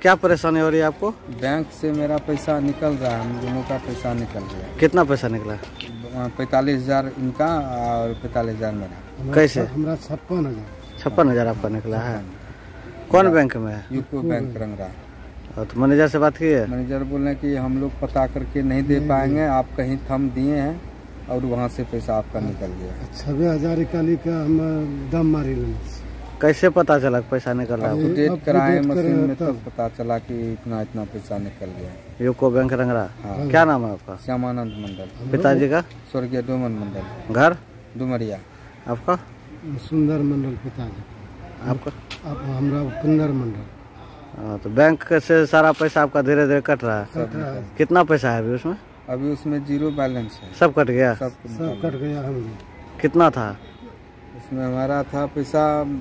क्या परेशानी हो रही है आपको? बैंक से मेरा पैसा निकल रहा है, हम दोनों का पैसा निकल रहा है। कितना पैसा निकला? 45,000 इनका और 45,000 मेरा। कैसे? हमारा 56,000। 56,000 आपका निकला है। कौन बैंक में है? UCO bank Rangra. तो मैनेजर से बात की है? मैनेजर बोल रहे हैं कि हम लोग पता करके नहीं दे पाएंगे, आप कहीं थम दिए हैं और वहाँ से पैसा आपका निकल गया। 26,000 निकाली का हम दम मारी लेंगे। कैसे पता चला पैसा निकल रहा है? अपडेट कराए मशीन में तब पता चला कि इतना इतना पैसा निकल गया। UCO bank Rangra. हाँ। क्या नाम है आपका? श्यामानंद मंडल। पिताजी का? स्वर्गीय डोमन मंडल। घर? डुमरिया। आपका? सुंदर मंडल पिताजी। आपका? हमारा उपेंद्र मंडल। तो बैंक से सारा पैसा आपका धीरे धीरे कट रहा है। कितना पैसा है अभी उसमें? अभी उसमें 0 बैलेंस है। सब कट गया? सब कट गया। हम कितना था इसमें? हमारा था पैसा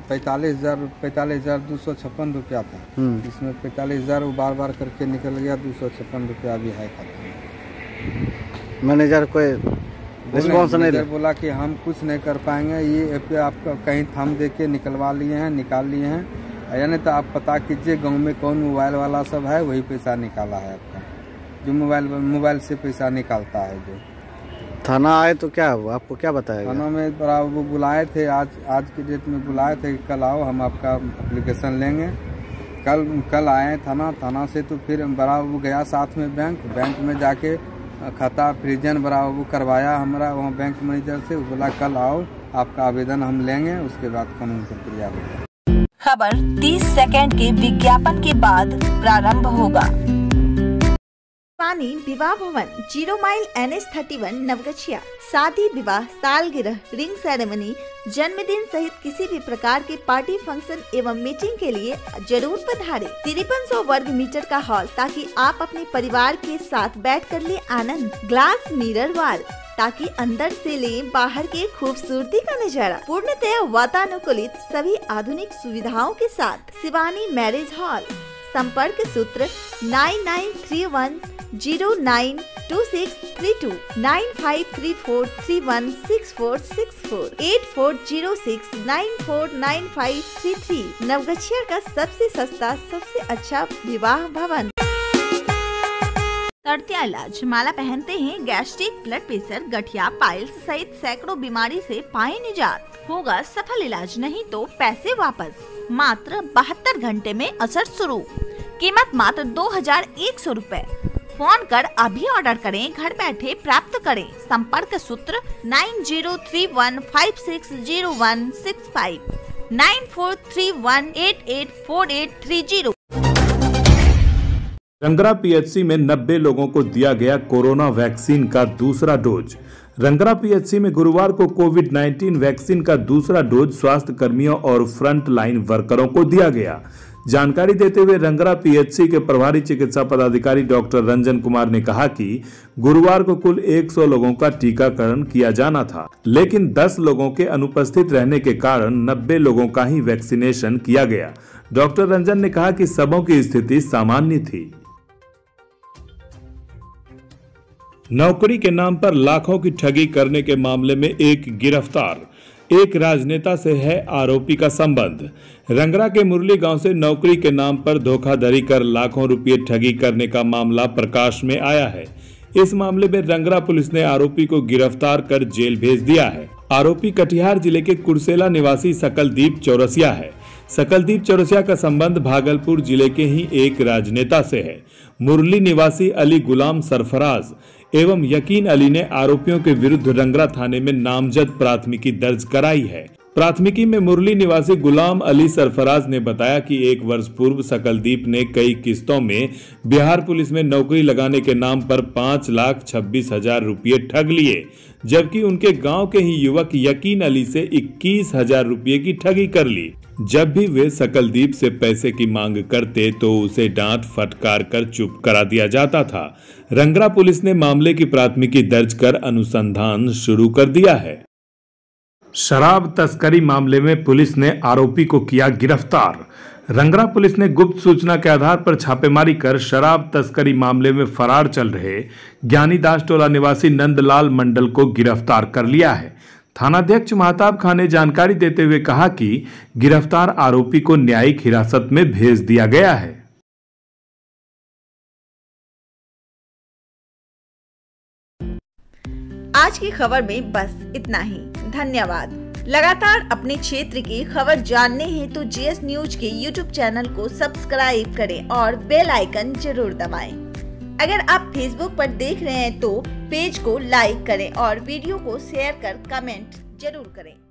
45,256 रुपया था। इसमें 45,000 वो बार बार करके निकल गया। 256 रुपया भी है खाता में। मैनेजर कोई रिस्पॉन्स नहीं दे? बोला कि हम कुछ नहीं कर पाएंगे, ये आपका कहीं थम दे के निकलवा लिए हैं, निकाल लिए हैं, यानी तो आप पता कीजिए गांव में कौन मोबाइल वाला सब है, वही पैसा निकाला है आपका, जो मोबाइल से पैसा निकालता है। जो थाना आए तो क्या आपको क्या बताया? थाना में बड़ा वो बुलाए थे, आज की डेट में बुलाए थे कि कल आओ हम आपका एप्लीकेशन लेंगे। कल आए थाना से तो फिर बड़ा वो गया साथ में बैंक में जाके खाता फ्रीजन बड़ा वो करवाया हमारा वहाँ बैंक मैनेजर से। बोला कल आओ आपका आवेदन हम लेंगे, उसके बाद कानून प्रक्रिया होगा। खबर 30 सेकंड के विज्ञापन के बाद प्रारंभ होगा। पानी विवाह भवन 0 माइल NH31 नवगछिया। शादी, विवाह, सालगिरह, रिंग सेरेमनी, जन्मदिन सहित किसी भी प्रकार के पार्टी, फंक्शन एवं मीटिंग के लिए जरूर पधारें। 5300 वर्ग मीटर का हॉल, ताकि आप अपने परिवार के साथ बैठ कर ले आनंद। ग्लास मिरर वॉल, ताकि अंदर से ले बाहर के खूबसूरती का नजारा। पूर्णतया वातानुकूलित सभी आधुनिक सुविधाओं के साथ। Shivani marriage hall. संपर्क सूत्र 9931092632 9534316464 8406949533। नवगछिया का सबसे सस्ता, सबसे अच्छा विवाह भवन। तड़तिया इलाज। माला पहनते हैं गैस्ट्रिक, ब्लड प्रेशर, गठिया, पाइल्स सहित सैकड़ों बीमारी से पाए निजात। होगा सफल इलाज, नहीं तो पैसे वापस। मात्र 72 घंटे में असर शुरू। कीमत मात्र 2,100 रूपए। फोन कर अभी ऑर्डर करें, घर बैठे प्राप्त करें। संपर्क सूत्र 9031560165 9431884830। रंगरा पीएचसी में 90 लोगों को दिया गया कोरोना वैक्सीन का दूसरा डोज। रंगरा पीएचसी में गुरुवार को कोविड-19 वैक्सीन का दूसरा डोज स्वास्थ्य कर्मियों और फ्रंट लाइन वर्करों को दिया गया। जानकारी देते हुए रंगरा पीएचसी के प्रभारी चिकित्सा पदाधिकारी डॉक्टर रंजन कुमार ने कहा कि गुरुवार को कुल 100 लोगों का टीकाकरण किया जाना था, लेकिन 10 लोगों के अनुपस्थित रहने के कारण 90 लोगों का ही वैक्सीनेशन किया गया। डॉक्टर रंजन ने कहा कि सबों की स्थिति सामान्य थी। नौकरी के नाम पर लाखों की ठगी करने के मामले में एक गिरफ्तार। एक राजनेता से है आरोपी का संबंध। रंगरा के मुरली गांव से नौकरी के नाम पर धोखाधड़ी कर लाखों रुपए ठगी करने का मामला प्रकाश में आया है। इस मामले में रंगरा पुलिस ने आरोपी को गिरफ्तार कर जेल भेज दिया है। आरोपी कटिहार जिले के कुरसेला निवासी सकलदीप चौरसिया है। सकलदीप चौरसिया का संबंध भागलपुर जिले के ही एक राजनेता से है। मुरली निवासी अली गुलाम सरफराज एवं यकीन अली ने आरोपियों के विरुद्ध रंगरा थाने में नामजद प्राथमिकी दर्ज कराई है। प्राथमिकी में मुरली निवासी गुलाम अली सरफराज ने बताया कि 1 वर्ष पूर्व सकलदीप ने कई किस्तों में बिहार पुलिस में नौकरी लगाने के नाम पर 5,26,000 रुपये ठग लिए, जबकि उनके गांव के ही युवक यकीन अली से 21,000 रुपये की ठगी कर ली। जब भी वे सकलदीप से पैसे की मांग करते तो उसे डांट फटकार कर चुप करा दिया जाता था। रंगरा पुलिस ने मामले की प्राथमिकी दर्ज कर अनुसंधान शुरू कर दिया है। शराब तस्करी मामले में पुलिस ने आरोपी को किया गिरफ्तार। रंगरा पुलिस ने गुप्त सूचना के आधार पर छापेमारी कर शराब तस्करी मामले में फरार चल रहे ज्ञानीदास टोला निवासी नंदलाल मंडल को गिरफ्तार कर लिया है। थानाध्यक्ष महताब खान ने जानकारी देते हुए कहा कि गिरफ्तार आरोपी को न्यायिक हिरासत में भेज दिया गया है। आज की खबर में बस इतना ही। धन्यवाद। लगातार अपने क्षेत्र की खबर जानने हेतु जीएस न्यूज के यूट्यूब चैनल को सब्सक्राइब करें और बेल आइकन जरूर दबाएं। अगर आप फेसबुक पर देख रहे हैं तो पेज को लाइक करें और वीडियो को शेयर कर कमेंट जरूर करें।